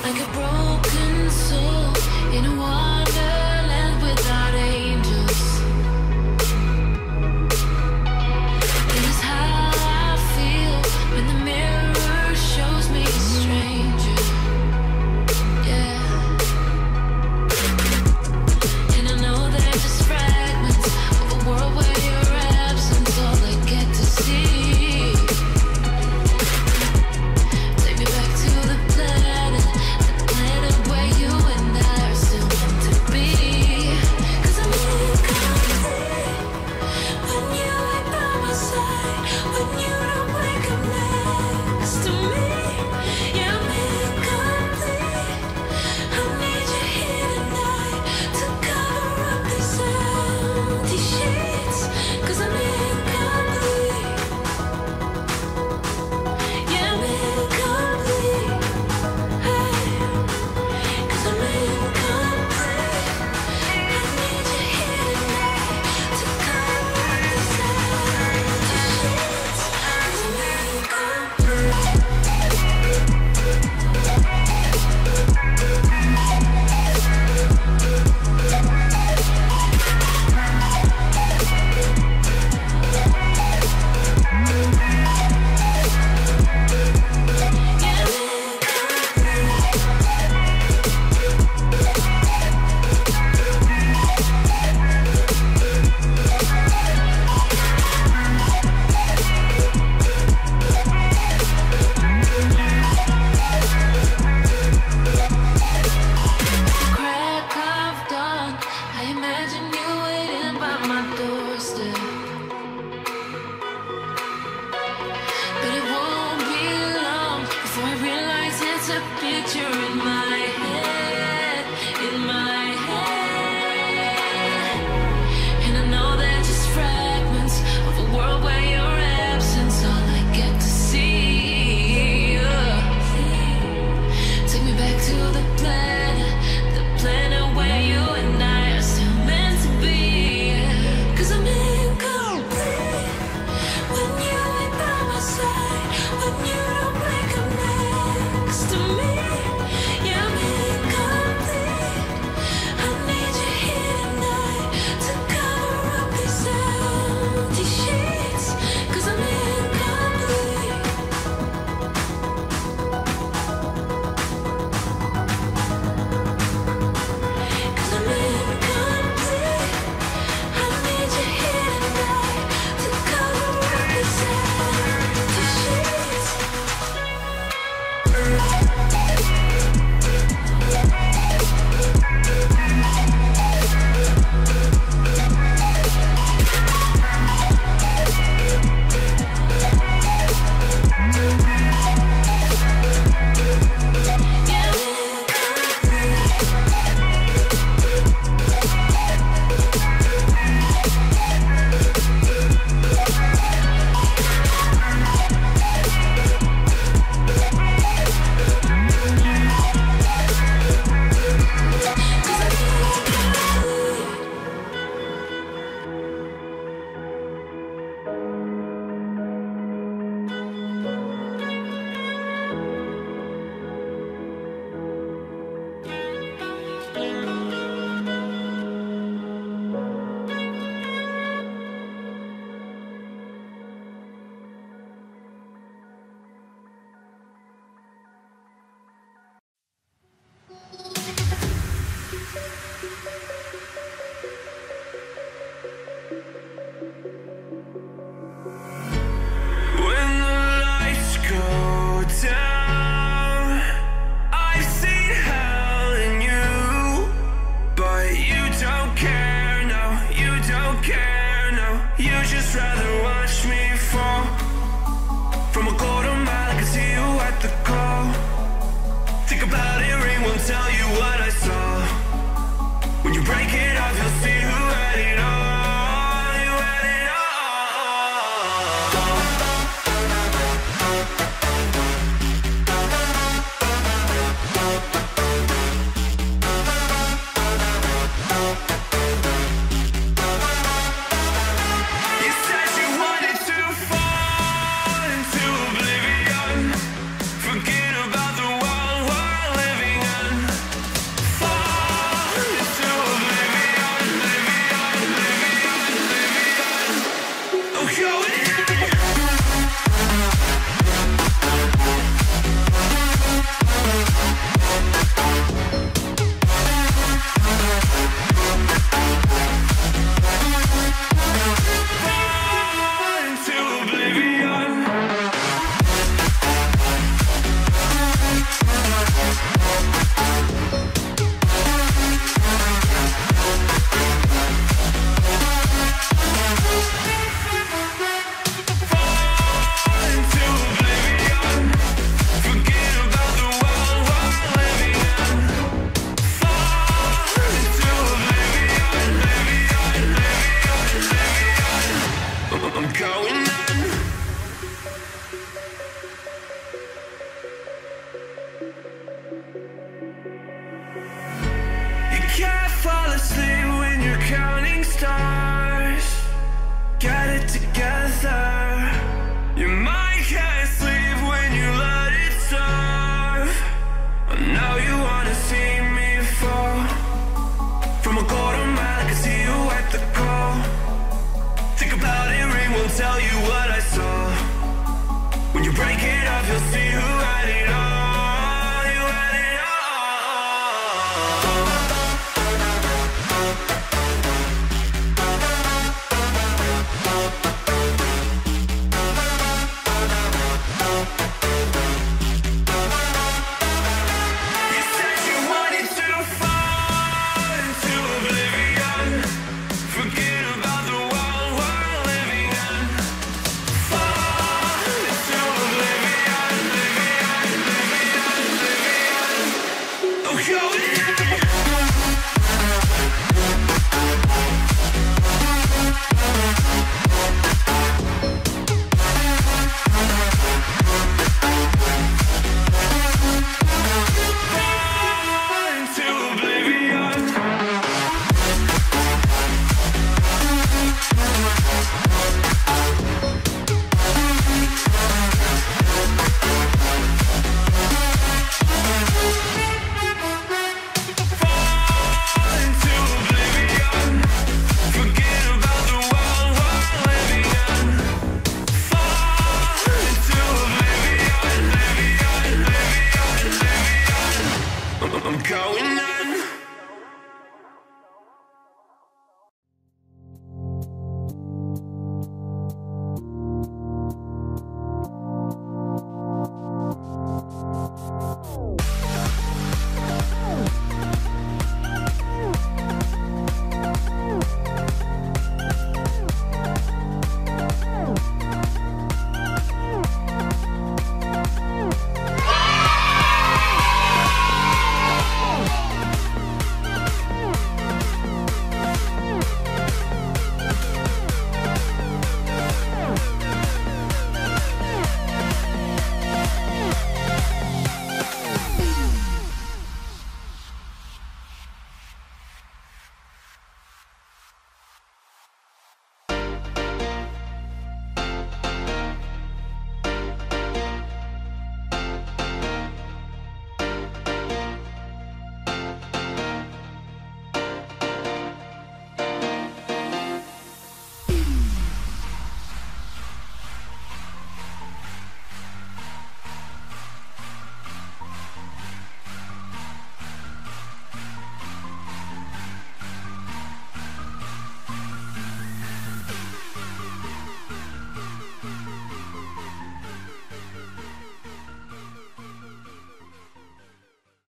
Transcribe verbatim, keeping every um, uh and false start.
like a broken soul in a wonderland without angels. This is how I feel when the mirror shows me a stranger. Yeah. And I know they're just fragments of a world where your absence all I get to see. Take me back to the planet, the planet where you and I are still meant to be. 'Cause I'm incomplete when you ain't by my side, when you don't wake up next to me. Yeah, I'm incomplete. I need you here tonight to cover up these empty sheets. 'Cause I'm incomplete. Yeah, I'm incomplete. Hey, 'cause I'm incomplete. I need you here tonight to cover up these empty sheets. 'Cause I'm incomplete. Crack of dawn, I imagine you waiting by my doorstep. But it won't be long before I realize it's a picture in my head.